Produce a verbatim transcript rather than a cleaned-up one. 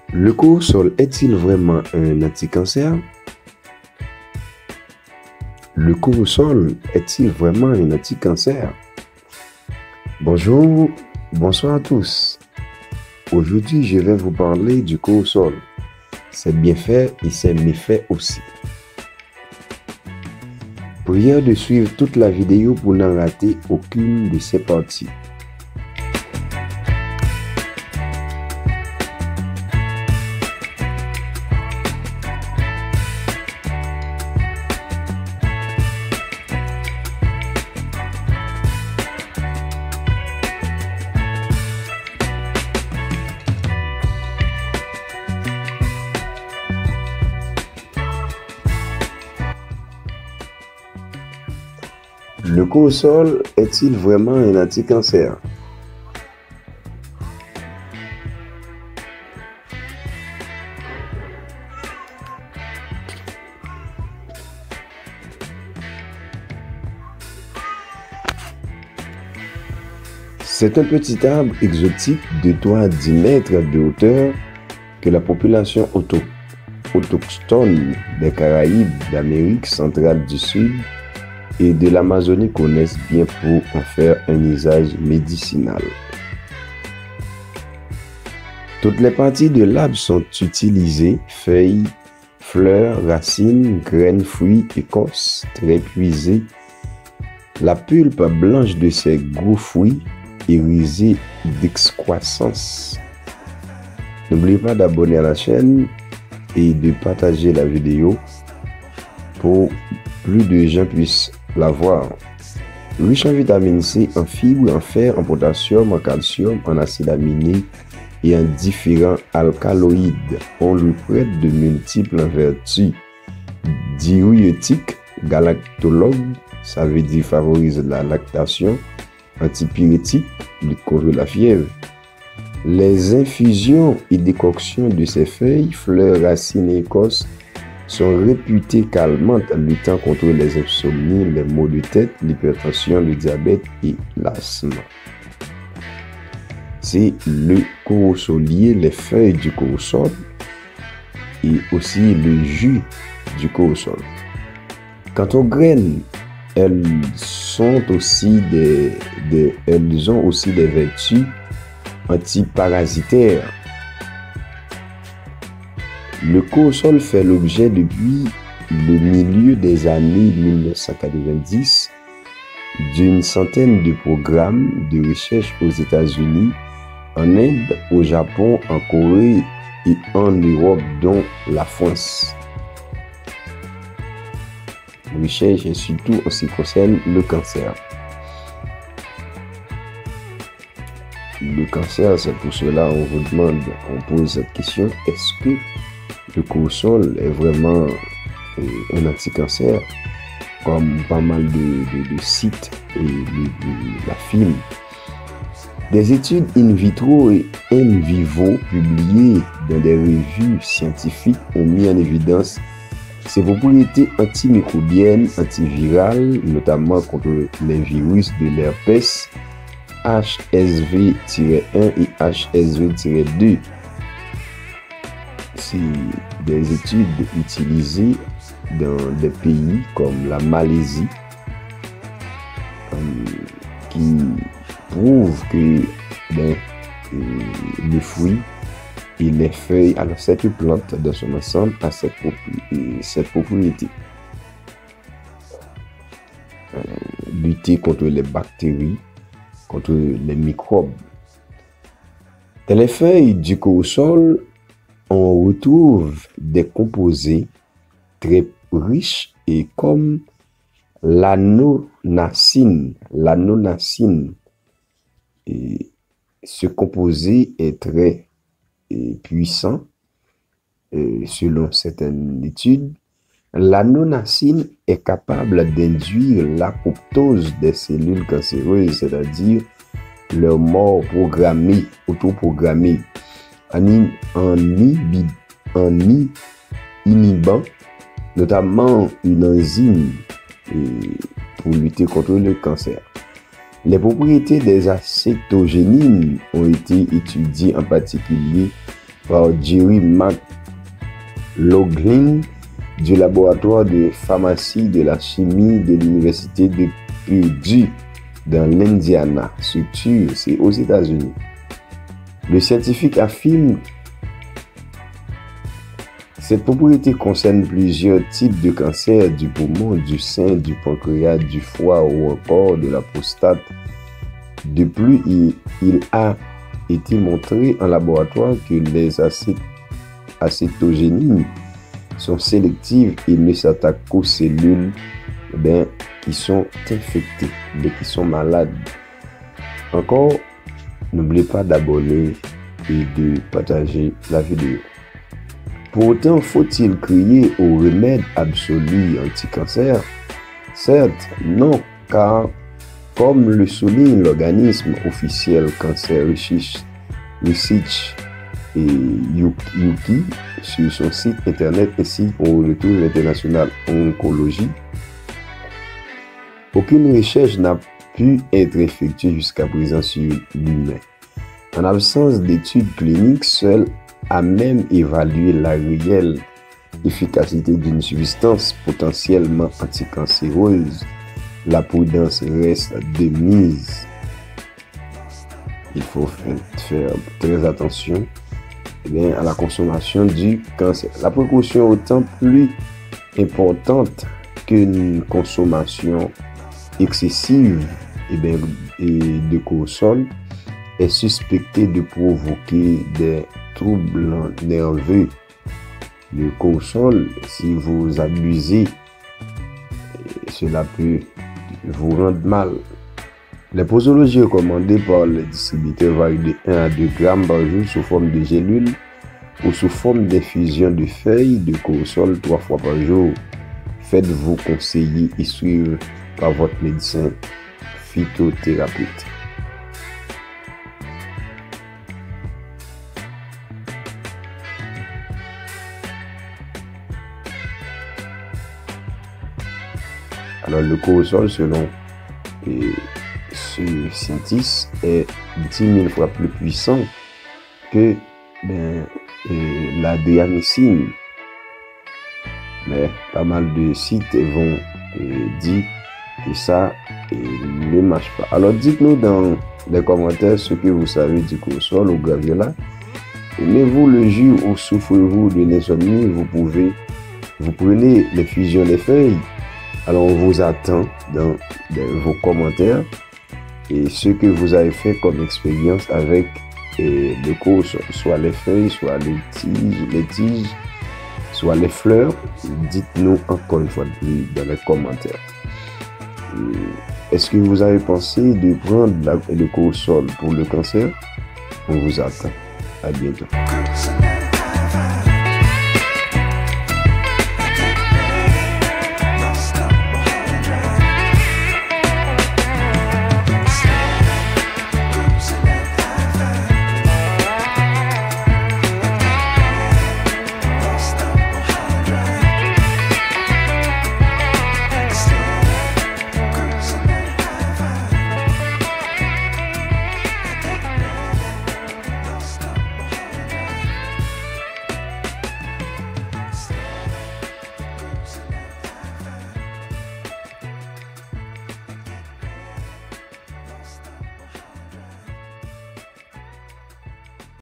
Le Corosol est-il vraiment un anti-cancer? Le Corosol est-il vraiment un anti-cancer? Bonjour, bonsoir à tous. Aujourd'hui, je vais vous parler du Corosol, ses bienfaits et ses méfaits aussi. Prière de suivre toute la vidéo pour n'en rater aucune de ses parties. Le Corosol est-il vraiment un anti-cancer? C'est un petit arbre exotique de trois à dix mètres de hauteur que la population auto autochtone des Caraïbes, d'Amérique centrale du Sud et de l'Amazonie connaissent bien pour en faire un usage médicinal. Toutes les parties de l'arbre sont utilisées, feuilles, fleurs, racines, graines, fruits, écorce, très cuisées. La pulpe blanche de ces gros fruits irisés d'excroissance. N'oubliez pas d'abonner à la chaîne et de partager la vidéo pour plus de gens puissent la voir. Riche en vitamine C, en fibres, en fer, en potassium, en calcium, en acide aminé et en différents alcaloïdes. On lui prête de multiples vertus diurétiques, galactologue, ça veut dire favorise la lactation, antipyrétique, lutte contre la fièvre. Les infusions et décoctions de ces feuilles, fleurs, racines et écorces sont réputées calmantes, luttant contre les insomnies, les maux de tête, l'hypertension, le diabète et l'asthme. C'est le corosolier, les feuilles du corosol et aussi le jus du corosol. Quant aux graines, elles sont aussi des, des elles ont aussi des vertus antiparasitaires. Le Corosol fait l'objet depuis le milieu des années mille neuf cent quatre-vingt-dix d'une centaine de programmes de recherche aux États-Unis, en Inde, au Japon, en Corée et en Europe, dont la France. Recherche et surtout en ce qui concerne le cancer. Le cancer, c'est pour cela on vous demande, on pose cette question, est-ce que le Corosol est vraiment euh, un anti-cancer, comme pas mal de, de, de sites et de, de, l'affirment. Des études in vitro et in vivo publiées dans des revues scientifiques ont mis en évidence ses propriétés antimicrobiennes, antivirales, notamment contre les virus de l'herpès H S V un et H S V deux. C'est des études utilisées dans des pays comme la Malaisie euh, qui prouvent que ben, euh, les fruits et les feuilles, alors cette plante dans son ensemble a cette, propri cette propriété. Euh, lutter contre les bactéries, contre les microbes. Dans les feuilles du corosol, on retrouve des composés très riches et comme l'anonacine. L'anonacine, et ce composé est très et puissant et selon certaines études. L'anonacine est capable d'induire l'apoptose des cellules cancéreuses, c'est-à-dire leur mort programmée, autoprogrammée, en, en, en inhibant notamment une enzyme pour lutter contre le cancer. Les propriétés des acétogénines ont été étudiées en particulier par Jerry McLaughlin du laboratoire de pharmacie de la chimie de l'université de Purdue dans l'Indiana. Structure, c'est aux États-Unis. Le scientifique affirme cette propriété concerne plusieurs types de cancers du poumon, du sein, du pancréas, du foie ou encore de la prostate. De plus, il, il a été montré en laboratoire que les acé- acétogénines sont sélectives et ne s'attaquent qu'aux cellules ben, qui sont infectées, mais qui sont malades. Encore, n'oubliez pas d'abonner et de partager la vidéo. Pour autant, faut-il crier au remède absolu anti-cancer? Certes, non, car comme le souligne l'organisme officiel Cancer Research et Yuki sur son site internet ainsi pour le Retour international oncologie, aucune recherche n'a pu être effectuée jusqu'à présent sur l'humain. En absence d'études cliniques, seule à même évaluer la réelle efficacité d'une substance potentiellement anticancéreuse, la prudence reste de mise. Il faut faire très attention eh bien, à la consommation du cancer. La précaution autant plus importante qu'une consommation excessive eh bien, de cortisol est suspectée de provoquer des troubles nerveux. Le cortisol, si vous abusez, cela peut vous rendre mal. Les posologies recommandées par les distributeurs varient de un à deux grammes par jour sous forme de gélule ou sous forme d'infusion de feuilles de cortisol trois fois par jour. Faites-vous conseiller et suivre par votre médecin phytothérapeute. Alors, le cortisol, selon et, ce scientiste, est dix mille fois plus puissant que ben, et, la diamycine. Mais pas mal de sites vont et, dire que ça et, ne marche pas. Alors, dites-nous dans les commentaires ce que vous savez du cortisol ou graviola. Aimez-vous le jus ou souffrez-vous de l'insomnie? Vous pouvez, vous prenez l'infusion des feuilles. Alors, on vous attend dans, dans vos commentaires et ce que vous avez fait comme expérience avec et, le cortisol, soit les feuilles, soit les tiges, les tiges, soit les fleurs. Dites-nous encore une fois de plus dans les commentaires. Est-ce que vous avez pensé de prendre la, le cortisol pour le cancer? On vous attend. À bientôt.